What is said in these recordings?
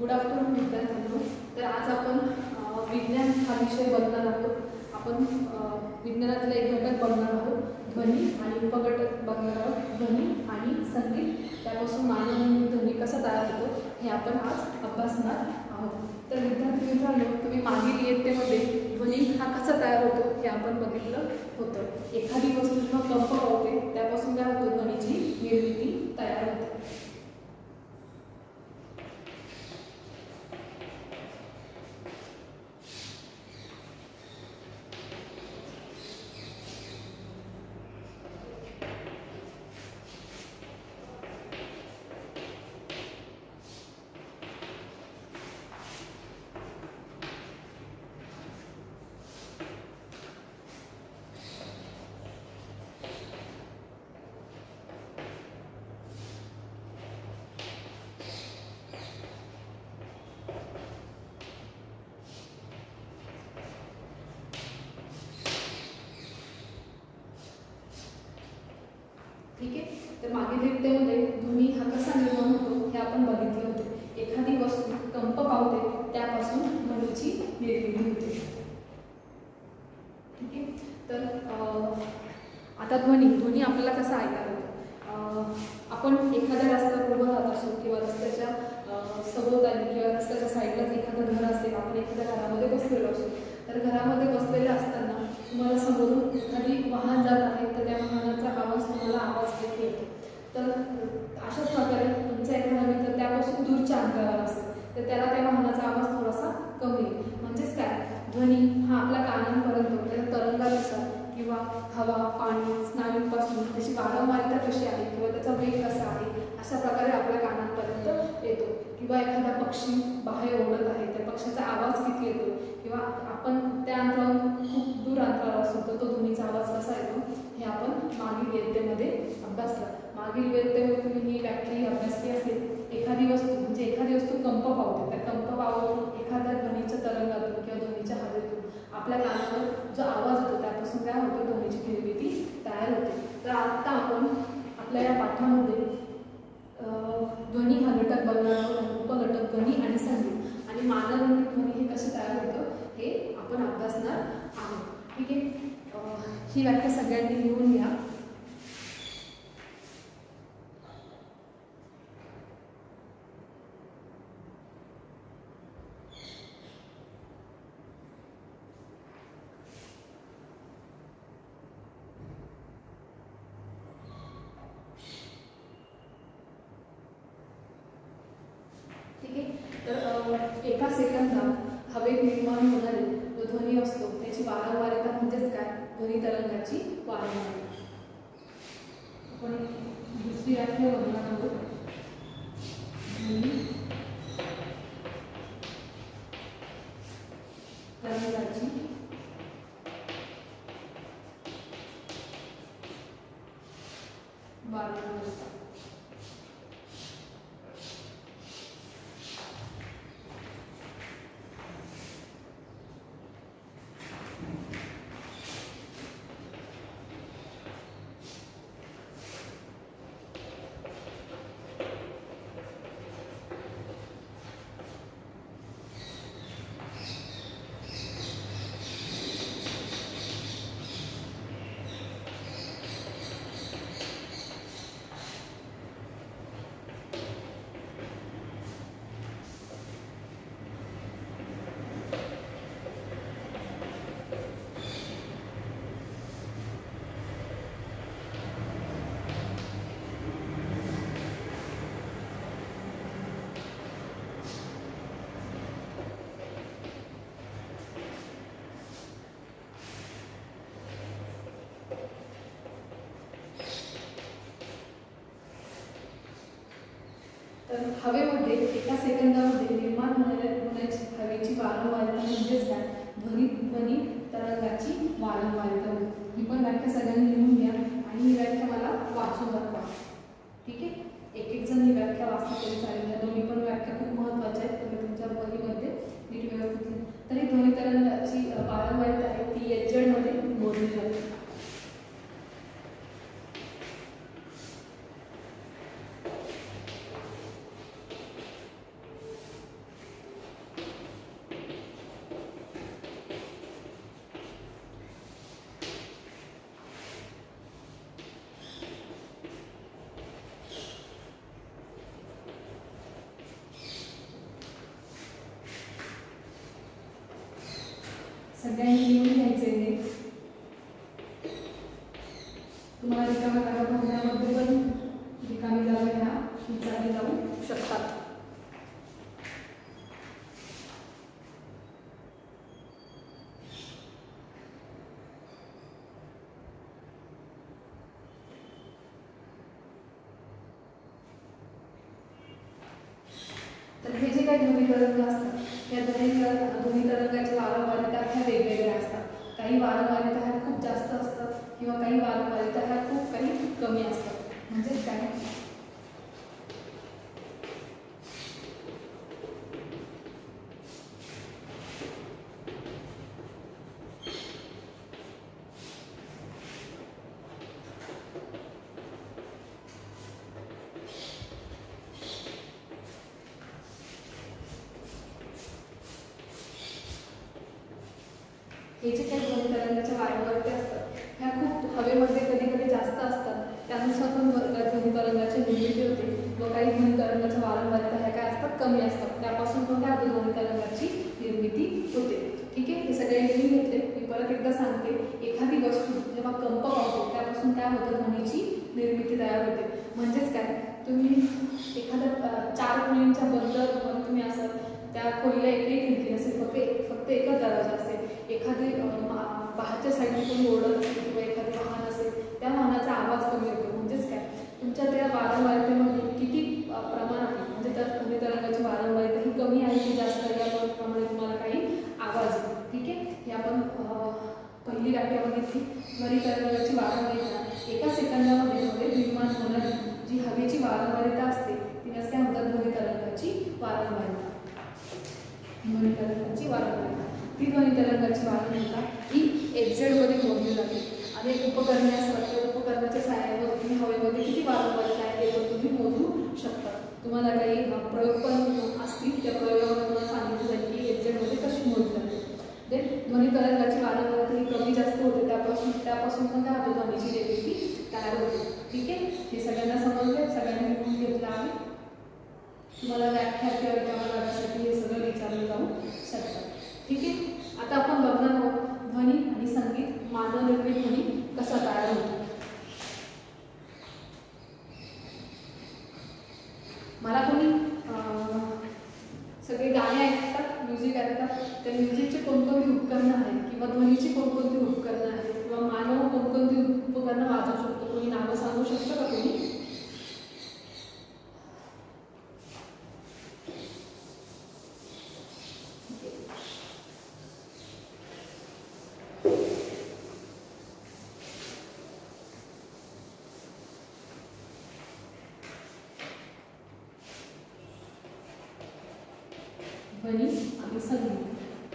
Good afternoon विद्यार्थ्यांनो. तर आज आपण विज्ञान हा विषय बघणार आहोत. आपण विज्ञानातला एक घटक बघणार आहोत, ध्वनी, आणि उपघटक बघणार आहोत, ध्वनी आणि संगीत. त्यापासून मानवनिर्मित ध्वनी कसा तयार होतो हे आपण आज अभ्यासणार आहोत. तर विद्यार्थी मित्रांनो, तुम्ही मागील इयत्तेमध्ये ध्वनी हा कसा तयार होतो हे आपण बघितलं होतं. एखादी वस्तू जेव्हा कंप होते त्यापासून काय होतं, ध्वनीची निर्मिती तयार होते. ठीक आहे. तर मागील इयत्तेमध्ये ध्वनी हा कसा निर्माण होतो हे आपण बघितले होते. एखादी वस्तू कंप पावते त्यापासून ध्वनीची निर्मिती होते. ठीक आहे. तर आता ध्वनी आपल्याला कसा ऐकायला होतो. आपण एखाद्या रस्त्यावर उभं राहत असो किंवा रस्त्याच्या सभोवताली किंवा रस्त्याच्या साईडलाच एखादं घर असेल, आपण एखाद्या घरामध्ये बसलेलो असो, तर घरामध्ये बसलेले असताना तुम्हाला समोरून एखादी वाहन जात आहे तर त्या वाहनाचा आवाज तुम्हाला आवाज येतो. तर अशाच प्रकारे तुमचा एखादा मित्र त्यापासून दूरच्या अंतरावर असेल तर त्याला त्या वाहनाचा आवाज थोडासा कमी येईल. म्हणजेच काय, ध्वनी हा आपल्या कानांपर्यंत त्याच्या तरंगानुसार किंवा हवा, पाणी, स्नायूंपासून त्याची वारंवारता कशी आहे किंवा त्याचा वेग कसा आहे अशा प्रकारे आपल्या कानांपर्यंत येतो. किंवा एखादा पक्षी बाहेर ओढत आहे, त्या पक्षाचा आवाज किती येतो, किंवा आपण त्या अंतरावरून खूप दूर अंतरावर असतो तर तो ध्वनीचा आवाज कसा येतो हे आपण मागील इयत्तेमध्ये अभ्यासलं. मागील इयत्तेमध्ये तुम्ही ही व्याख्याही अभ्यासली असेल. एखादी वस्तू कंप पावते, त्या कंप पावतून एखाद्या ध्वनीच्या तरंगातून किंवा ध्वनीच्या हवेतून आपल्या कानावर जो आवाज होतो त्यापासून काय होतं, ध्वनीची निर्मिती तयार होते. तर आत्ता आपण आपल्या या पाठामध्ये ध्वनी हा घटक बघणार आहोत. उपघटक ध्वनी आणि संगीत आणि मानवनिर्मित ध्वनी हे कसे तयार होतं हे आपण अभ्यासणार आहोत. ठीक आहे. ही व्याख्या सगळ्यांनी लिहून घ्या. तर एका सेकंदात हवेत निर्माण होणारे जो ध्वनी असतो त्याची वारंवारता म्हणजेच काय, ध्वनी तरंगाची वारंवारता. आपण दुसरी व्याख्या बघणार आहोत, ध्वनी तरंगाची वारंवारता. तर हवेमध्ये एका सेकंदामध्ये निर्माण होण्याची हवेची वारंवारता म्हणजेच काय, ध्वनी तरंगाची वारंवारता. ही पण व्याख्या सगळ्यांनी लिहून घ्या आणि ही व्याख्या मला वाचून दाखवा. ठीक आहे. एक जण ही व्याख्या वाचली तरी चालेल. या दोन्ही पण व्याख्या खूप महत्त्वाच्या आहेत. तुम्ही तुमच्या वहीमध्ये नीट व्यवस्थित. तर ही ध्वनी तरंगाची वारंवारता आहे ती एचझेडमध्ये मोजली जाते. तुम्हाला रिकाम्या जागा भरण्यामध्ये पण रिकामी जागा ह्या विचारली जाऊ शकतात. तर हे जे काही ध्वनी तरंग असतात या ध्वनी तरंगाची वारंवारिता ह्या वेगवेगळ्या असतात. काही वारंवारिता ह्या खूप जास्त असतात किंवा काही वारंवारिता ह्या खूप काही कमी असतात. म्हणजे काय हे जे काही ध्वनी तरंगाच्या वारंवारिता असतात ह्या खूप हवेमध्ये कधी कधी जास्त असतात. त्यानुसार पण ध्वनी तरंगाची निर्मिती होते व काही ध्वनी तरंगाच्या वारंवारिता ह्या काय असतात कमी असतात. त्यापासून पण काय होतं ध्वनी तरंगाची निर्मिती होते. ठीक आहे, हे सगळे लिहून घेतले. मी परत एकदा सांगते, एखादी वस्तू जेव्हा कंप पावतो त्यापासून काय होतं ध्वनीची निर्मिती तयार होते. म्हणजेच काय, तुम्ही एखाद्या 4 खोलींच्या बंदरमध्ये तुम्ही असाल, त्या खोलीला एकही खिडकी नसेल, फक्त एकच दरवाजा असेल. एखादी बाहेरच्या साईडने कोणी ओरडत असेल किंवा एखादे वाहन असेल, त्या वाहनाचा आवाज कमी होतो. म्हणजेच काय, तुमच्या त्या वारंवारितेमध्ये किती प्रमाण आहे, म्हणजे त्या ध्वनी तरंगाची वारंवारिता ही कमी आहे की जास्त आहे याप्रमाणे तुम्हाला काही आवाज येतो. ठीक आहे, हे आपण पहिली व्याख्या बघितली. ध्वनी तरंगाची वारंवारिता एका सेकंदामध्ये हवेत निर्माण होणारी जी हवेची वारंवारिता असते तिलाच काय म्हणतात ध्वनी तरंगाची वारंवारिता. ध्वनी तरंगाची वारंवारिता ती ध्वनी तरंगाची वारंवारिता ही XZ मध्ये मोजली जाते. आणि उपकरणे असतात, त्या उपकरणाच्या सहाय्याने तुम्ही हवेमध्ये किती वारंवारिता आहे ते पण तुम्ही मोजू शकता. तुम्हाला काही प्रयोग पण असतील, त्या प्रयोगामध्ये तुम्हाला सांगितलं जाईल की XZ मध्ये कशी मोजली जाते. ध्वनी तरंगाची वारंवारिता ही कमी जास्त होते, त्यापासून पण काय होतं ध्वनीची निर्मिती तयार होते. ठीक आहे, हे सगळ्यांना समजले, सगळ्यांनी लिहून घेतलं आहे. तुम्हाला व्याख्या किंवा रिकाम्या जागांसाठी हे सगळं विचारलं जाऊ शकतं. ठीक आहे, आता आपण बघणार आहोत ध्वनी आणि संगीत मानवनिर्मित ध्वनी कसा तयार होतो. मला कोणी सगळे गाणे ऐकतात, म्युझिक ऐकतात, त्या म्युझिकचे कोणकोणती उपकरणं आहेत किंवा ध्वनीची कोणकोणती उपकरणं आहेत किंवा मानव कोणकोणती उपकरणं वाजवू शकतो, कोणी नावं सांगू शकतं का कोणी? ध्वनी आणि संगीत.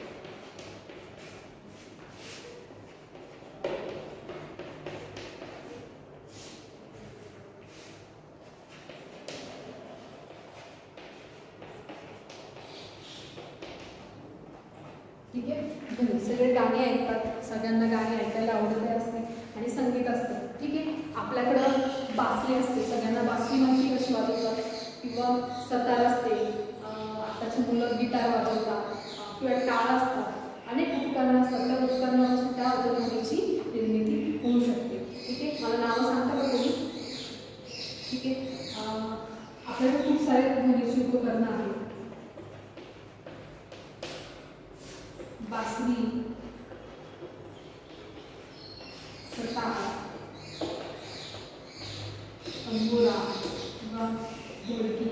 ठीक आहे, ध्वनी सगळे गाणी ऐकतात, सगळ्यांना गाणी ऐकायला आवडत असते आणि संगीत असतं. ठीक आहे, आपल्याकडं बासरी असते, सगळ्यांना बासरी माहिती कशी वाजवतात किंवा सतार असते, आताची मुलं गिटार वाजवतात किंवा टाळ असतात, अनेक उपकरणं असतात. त्या उपकरणापासून त्या ध्वनीची निर्मिती होऊ शकते. ठीक आहे, मला नावं सांगता का कोणी? ठीक आहे, आपल्याकडे खूप सारे ध्वनीची उपकरणं आहेत. बासरी, सतार, तंबोरा किंवा ढोलकी,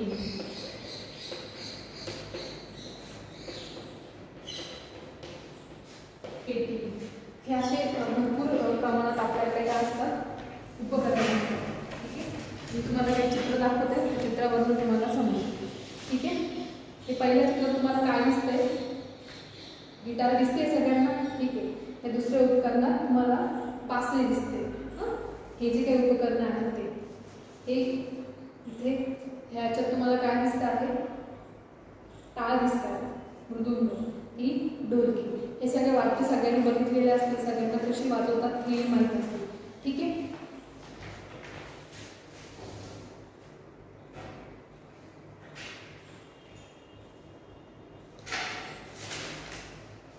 पेटी, हे असे भरपूर प्रमाणात आपल्याकडे असतात उपकरणे. ठीक आहे, मी तुम्हाला काही चित्र दाखवते, चित्रावरून तुम्हाला समजेल. ठीक आहे, हे पहिलं चित्र तुम्हाला काय दिसतंय? गिटार दिसते सगळ्यांना. ठीक आहे, हे दुसरे उपकरण तुम्हाला बासरी दिसते. हे जे काही उपकरणं आहेत ते इथे ह्याच्यात तुम्हाला काय दिसतं आहे? टाळ दिसत आहे, मृदुंग, ही ढोलकी. हे सगळे वाद्य सगळ्यांनी बघितलेले असते, सगळ्यांना कशी वाजवतात हे माहीत असते. ठीक आहे,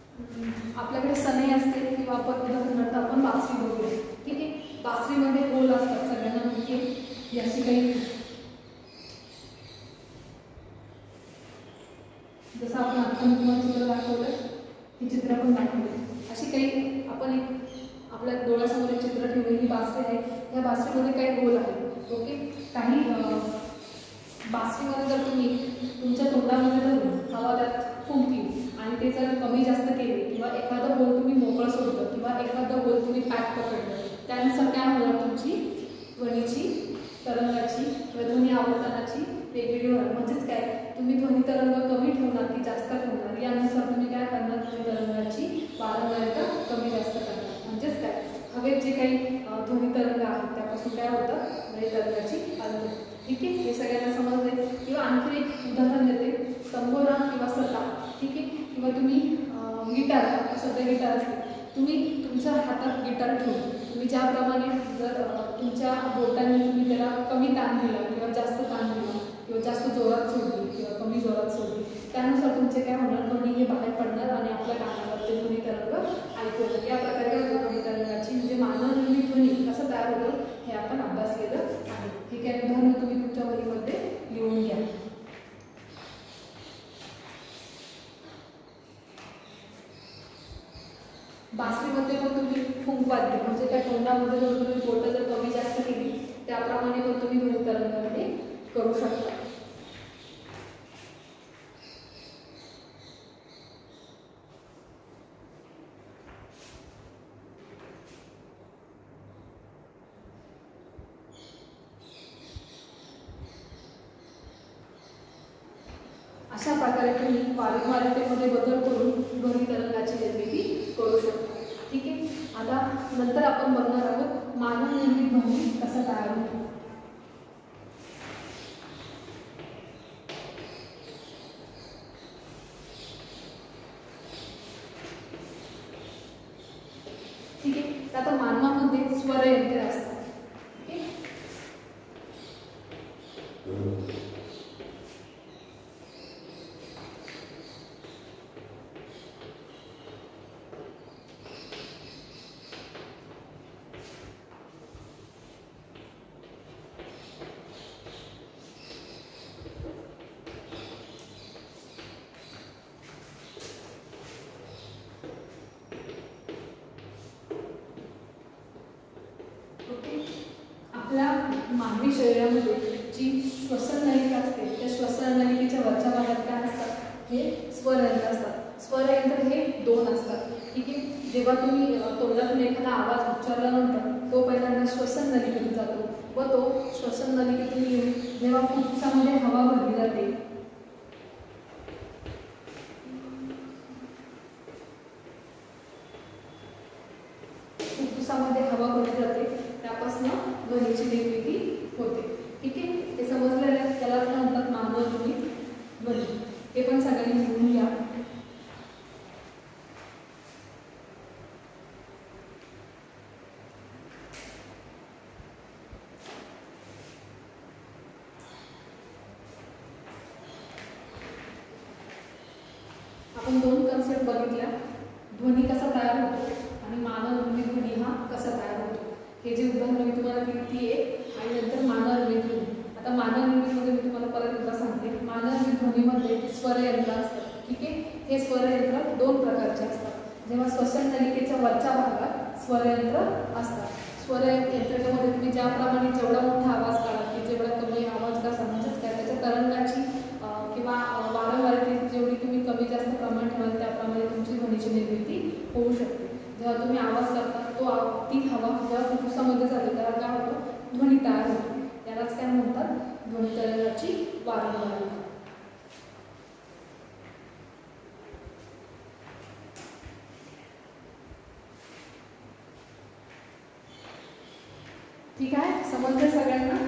आपल्याकडे सनई असते किंवा आपण उदाहरणार्थ आपण बासरी बघूया. ठीक आहे, बासरीमध्ये होल ही अशी काही, जसं आपण आता तुम्हाला चित्र दाखवलं, हे चित्र पण दाखवलं, अशी काही आपण एक आपल्या डोळ्यासमोर एक चित्र ठेवलेली बासरी आहे. या बासरीमध्ये काही होल आहे. ओके, काही बासरीमध्ये जर तुम्ही तुमच्या तोंडामध्ये धरून हवा त्यात फुंकली आणि ते जर कमी जास्त केले किंवा एखादं होल तुम्ही मोकळं सोडलं किंवा एखादं होल तुम्ही पॅक पकडलं, त्यानुसार काय होणार, तुमची ध्वनीची तरंगाची किंवा ध्वनी आवर्तनाची वेगवेगळी होणार. म्हणजेच काय, तुम्ही ध्वनी तरंग कमी ठेवणार की जास्त ठेवणार, यानुसार तुम्ही काय करणार, ध्वनी तरंगाची वारंवारता कमी जास्त करणार. म्हणजेच काय, हवेत जे काही ध्वनी तरंग आहेत त्यापासून काय होतं, ध्वनी तरंगाची हालचाल. ठीक आहे, हे सगळ्यांना समजले. किंवा आणखी एक उदाहरण देते, तंबोरा किंवा सता. ठीक आहे, किंवा तुम्ही गिटार, सध्या गिटार असते, तुम्ही तुमच्या हातात गिटार ठेवून तुम्ही ज्याप्रमाणे जर तुमच्या बोटांनी तुम्ही त्याला कमी ताण दिला किंवा जास्त ताण दिला किंवा जास्त जोरात सोडली किंवा कमी जोरात सोडली, त्यानुसार तुमचे काय होणार, ध्वनी हे बाहेर पडणार आणि आपल्या कानावर ते ध्वनी तरंग ऐकू येतात. या प्रकारे ध्वनी तरंगाची म्हणजे मानवनिर्मित ध्वनी कसं तयार होतं हे आपण अभ्यासलेलं आहे. हे काही उदाहरण तुम्ही तुमच्या वहीमध्ये लिहून घ्या. बासरीमध्ये पण तुम्ही फुंकवाद्य म्हणजे त्या तोंडामध्ये जर तुम्ही बोटं जर कमी जास्त केली त्याप्रमाणे पण तुम्ही ध्वनी तरंग हे करू शकता. अशा प्रकारे तुम्ही वारंवारतेमध्ये बदल करून ध्वनी तरंगाची निर्मिती करू शकता. ठीक आहे, आता नंतर आपण बघणार आहोत मानवनिर्मित ध्वनी कसा तयार होतो. ठीक आहे, आता मानवामध्ये स्वरयंत्रे असतात. ठीक आहे, आपल्या मानवी शरीरामध्ये जी श्वसन नलिका असते त्या श्वसन नलिकेच्या वरच्या भागात काय असतात, हे स्वरयंत्र असतात. स्वरयंत्र हे दोन असतात. ठीक आहे, जेव्हा तुम्ही तोंडातून एखादा आवाज उच्चारल्यानंतर तो पहिल्यांदा श्वसन नलिकेतून जातो व तो श्वसन नलिकेतून येऊन जेव्हा फुफ्फुसामध्ये हवा भरली जाते फुफ्फुसामध्ये हवा भरली जाते त्यापासून ध्वनीची निर्मिती होते. ठीक आहे, हे समजलेलं आहे. त्यालाच म्हणतात मानवनिर्मित ध्वनी. हे पण सगळ्यांनी लिहून घ्या. आपण दोन कन्सेप्ट बघितल्या, ध्वनी कसा तयार होतो आणि मानवनिर्मित ध्वनी हा कसा तयार होतो. हे जे उदाहरण मी तुम्हाला दिली ती एक, आणि नंतर मानवनिर्मित ध्वनी. आता मानवनिर्मितमध्ये मी तुम्हाला परत एकदा सांगते, मानवनिर्मित ध्वनीमध्ये स्वरयंत्र असतात. ठीक आहे, हे स्वरयंत्र दोन प्रकारचे असतात. जेव्हा श्वसन नलिकेच्या वरच्या भागात स्वरयंत्र असतात, स्वरयंत्रामध्ये तुम्ही ज्याप्रमाणे जेवढा मोठा आवाज काढा की जेवढा कमी आवाज कसा, म्हणजेच काय त्याच्या तरंगाची किंवा वारंवारतेची जेवढी तुम्ही कमी जास्त प्रमाण ठेवाल त्याप्रमाणे तुमची ध्वनीची निर्मिती होऊ शकते. जेव्हा तुम्ही आवाज करता ती हवा जेव्हा फुफ्फुसामध्ये जाते त्याला काय होतं, ध्वनी तयार होतो. यालाच काय म्हणतात, ध्वनी तरंगाची वारंवारता. ठीक आहे, समजलं सगळ्यांना.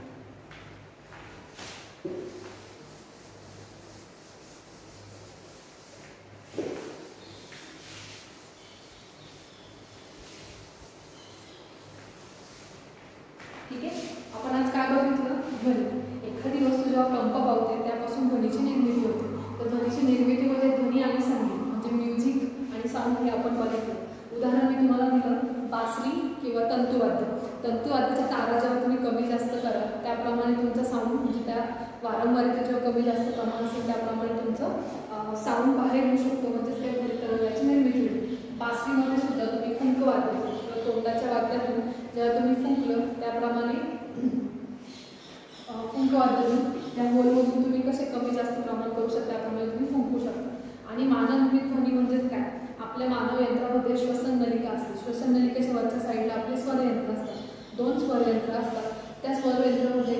ठीक आहे, आपण आज काय बघितलं, ध्वनी. एखादी वस्तू जेव्हा कंप पावते त्यापासून ध्वनीची निर्मिती होते. तर ध्वनीची निर्मितीमध्ये ध्वनी आणि संगीत म्हणजे म्युझिक आणि साऊंड हे आपण बघितलं. उदाहरण मी तुम्हाला दिलं, बासरी किंवा तंतुवाद्य. तंतुवाद्याच्या तारा जेव्हा तुम्ही कमी जास्त कराल त्याप्रमाणे तुमचा साऊंड म्हणजे त्या वारंवारता जेव्हा कमी जास्त प्रमाण असेल त्याप्रमाणे तुमचं साऊंड बाहेर येऊ शकतो, म्हणजेच काही ध्वनितरंगाची निर्मिती होईल. बासरीमध्ये सुद्धा तुम्ही फुंकवाद्य किंवा तोंडाच्या वाद्यातून जेव्हा तुम्ही फुंकलं त्याप्रमाणे फुंकवाद्यातून त्या होलमधून तुम्ही कसे कमी जास्त प्रमाण करू शकता त्याप्रमाणे तुम्ही फुंकू शकता. आणि मानवनिर्मित ध्वनी म्हणजेच काय, आपल्या मानव यंत्रामध्ये श्वसन नलिका असते. श्वसन नलिकेच्या वरच्या साईडला आपले स्वरयंत्र असतात, 2 स्वरयंत्र असतात. त्या स्वरयंत्रामध्ये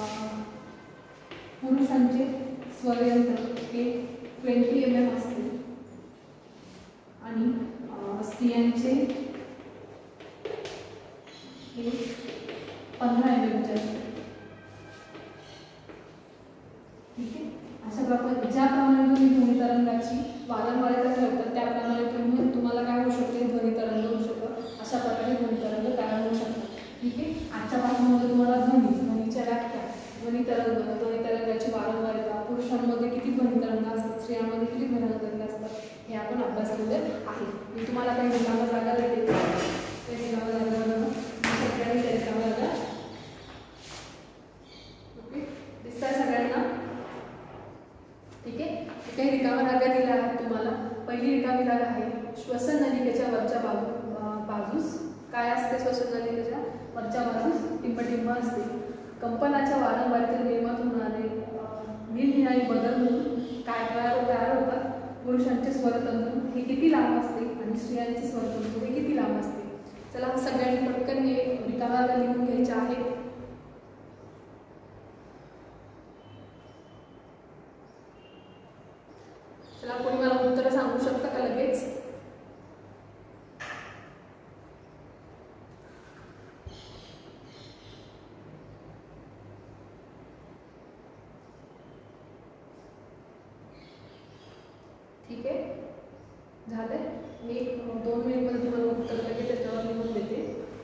पुरुषांचे स्वरयंत्र हे 20 mm असते आणि स्त्रियांचे हे 15 mm चे असते. ठीक आहे. अशा प्रकारे ज्याप्रमाणे तुम्ही ध्वनितरंगाची वारंवारता ठेवतात त्याप्रमाणे तुम्हाला काय होऊ शकते, ध्वनितरंग होऊ शकतं. अशा प्रकारे ध्वनितरंग तयार होऊ शकतात. ठीक आहे. आजच्या पाठामध्ये तुम्हाला ध्वनीच्या व्याख्या, ध्वनितरंगाची वारंवारता, पुरुषांमध्ये किती ध्वनितरंग असतात, स्त्रियांमध्ये किती ध्वनितरंग असतात हे आपण अभ्यासलेले आहे. मी तुम्हाला काही रिकाम्या जागा देते, ते रिकाम्या जागा सगळ्यांनी त्या रिकाम्या जागा ओके दिसताय सगळ्यांना. ठीक आहे. काही रिकाम्या जागा दिल्या आहेत तुम्हाला. पहिली रिकामी जागा आहे श्वसन नलिकेच्या वरच्या बाजूस. काय असते श्वसन नलिकेच्या वरच्या बाजूस? टिंबटिंब असते. कंपनाच्या वारंवारतेत निर्माण होणारे निरनिराळे बदल होऊन काय तयार होतात, पुरुषांचे स्वरतंतू हे किती लांब असते आणि स्त्रियांचे स्वरतंतू हे किती लांब असते. चला सगळ्यांनी पटकन हे रिकाम्या जागा लिहून घ्यायच्या आहेत. चला कोणी मला उत्तर सांगू शकता का लगेच? ठीक आहे, झालंय. मी 1-2 मिनिटमध्ये तुम्हाला उत्तर लगेच त्याच्यावर लिहून देते.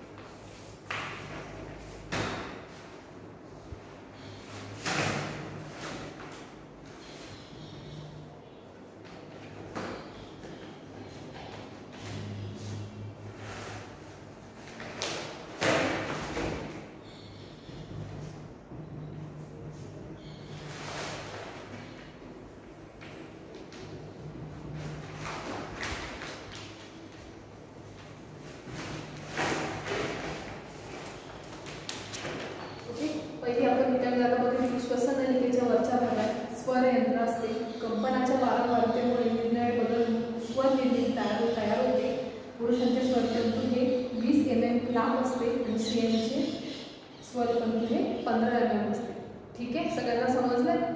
पहिली आपण रिकामी जागा बघितली. श्वसन नलिकेच्या वरच्या भागात स्वरयंत्र असते. कंपनाच्या वारंवारतेमुळे निरनिराळे बदल स्वर निर्मिती तयार होते. पुरुषांचे स्वरतंतू हे 20 mm लांब असते आणि स्त्रियांचे स्वरतंतू हे 15 mm असते. ठीक आहे, सगळ्यांना समजलं?